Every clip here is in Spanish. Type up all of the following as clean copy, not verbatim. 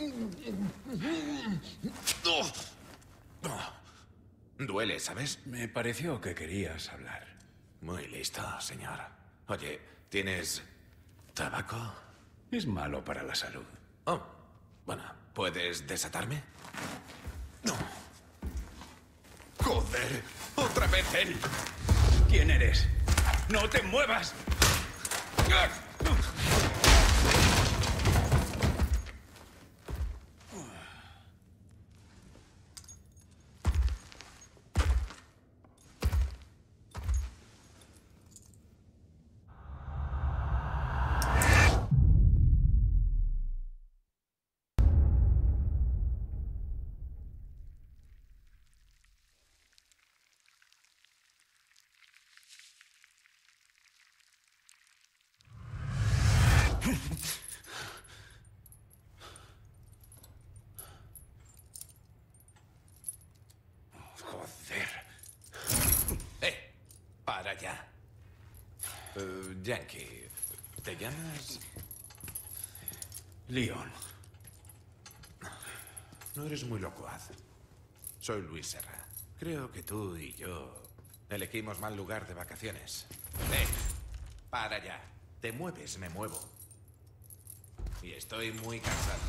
Duele, ¿sabes? Me pareció que querías hablar. Muy listo, señor. Oye, ¿tienes tabaco? Es malo para la salud. Oh, bueno, ¿puedes desatarme? No. ¡Joder! ¡Otra vez él! ¿Quién eres? ¡No te muevas! Joder. Para ya. Yankee, ¿te llamas? Leon. No eres muy locuaz. Soy Luis Serra. Creo que tú y yo elegimos mal lugar de vacaciones. Para ya. Te mueves, me muevo. Y estoy muy cansado.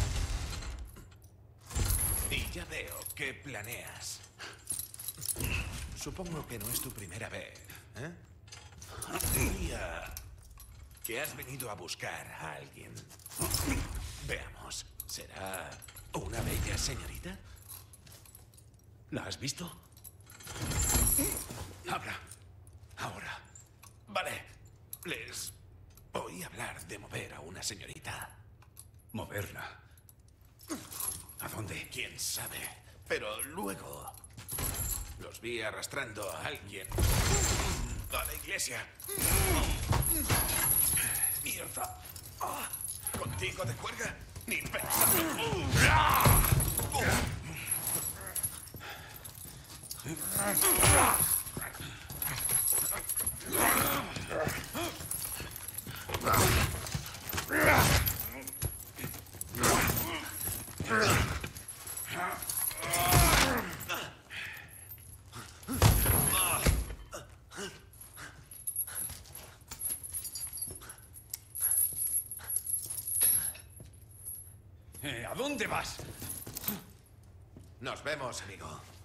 Y ya veo que planeas. Supongo que no es tu primera vez, ¿eh? Diría que has venido a buscar a alguien. Veamos, ¿será una bella señorita? ¿La has visto? Habla. Ahora. Vale. Les oí hablar de mover a una señorita. ¿Moverla? ¿A dónde? ¿Quién sabe? Pero luego los vi arrastrando a alguien a la iglesia. ¡Mierda! ¿Contigo de cuerda? Ni pensarlo. ¿A dónde vas? Nos vemos, amigo.